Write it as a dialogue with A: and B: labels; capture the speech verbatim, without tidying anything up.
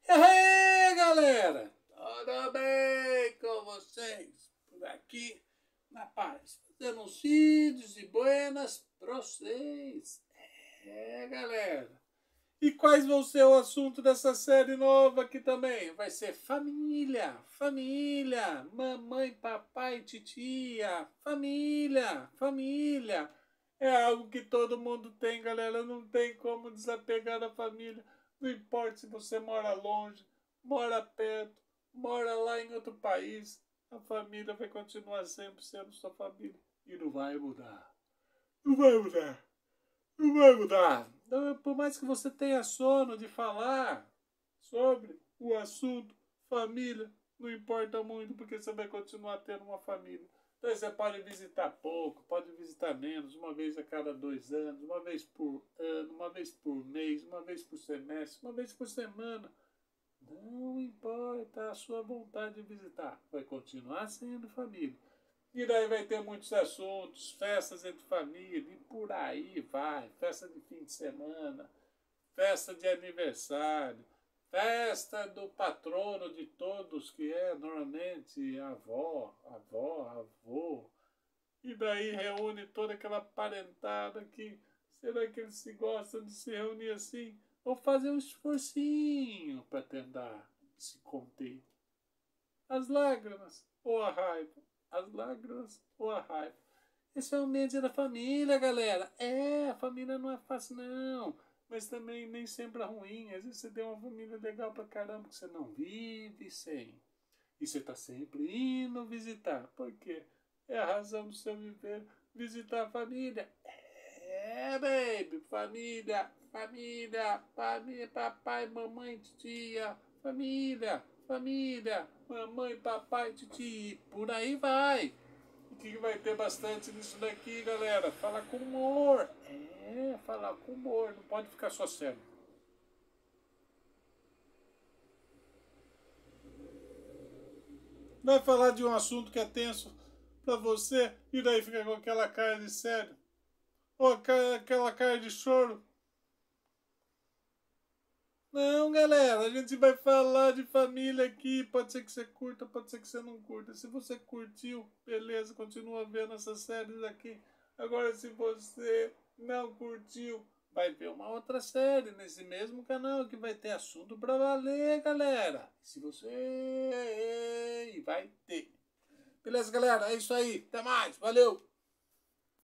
A: E aí, galera? Tudo bem com vocês? Por aqui, na paz, fazendo uns vídeos de buenas pra vocês. É, galera. E quais vão ser o assunto dessa série nova aqui também? Vai ser família, família, mamãe, papai, titia, família, família. É algo que todo mundo tem, galera. Não tem como desapegar da família. Não importa se você mora longe, mora perto, mora lá em outro país. A família vai continuar sempre sendo sua família. E não vai mudar. Não vai mudar. Não vai mudar. Então, por mais que você tenha sono de falar sobre o assunto família, não importa muito, porque você vai continuar tendo uma família. Então você pode visitar pouco, pode visitar menos, uma vez a cada dois anos, uma vez por ano, uma vez por mês, uma vez por semestre, uma vez por semana. Não importa a sua vontade de visitar, vai continuar sendo família. E daí vai ter muitos assuntos, festas entre família, e por aí vai. Festa de fim de semana, festa de aniversário, festa do patrono de todos, que é normalmente a avó, avó, avô. E daí reúne toda aquela parentada que, será que eles se gostam de se reunir assim? Ou fazer um esforcinho para tentar se conter. As lágrimas ou a raiva. As lágrimas ou a raiva. Esse é o ambiente da família, galera. É, a família não é fácil, não. Mas também nem sempre é ruim. Às vezes você tem uma família legal pra caramba que você não vive sem. E você tá sempre indo visitar. Por quê? É a razão do seu viver, visitar a família. É, baby. Família, família, família, papai, mamãe, tia, família, família, mamãe, papai, titi, por aí vai. O que vai ter bastante nisso daqui, galera? Falar com humor. É, falar com humor, não pode ficar só sério. Vai falar de um assunto que é tenso pra você e daí fica com aquela cara de sério. Ou aquela cara de choro. Não, galera, a gente vai falar de família aqui. Pode ser que você curta, pode ser que você não curta. Se você curtiu, beleza, continua vendo essas séries aqui. Agora, se você não curtiu, vai ver uma outra série nesse mesmo canal que vai ter assunto pra valer, galera. Se você... vai ter. Beleza, galera? É isso aí. Até mais. Valeu!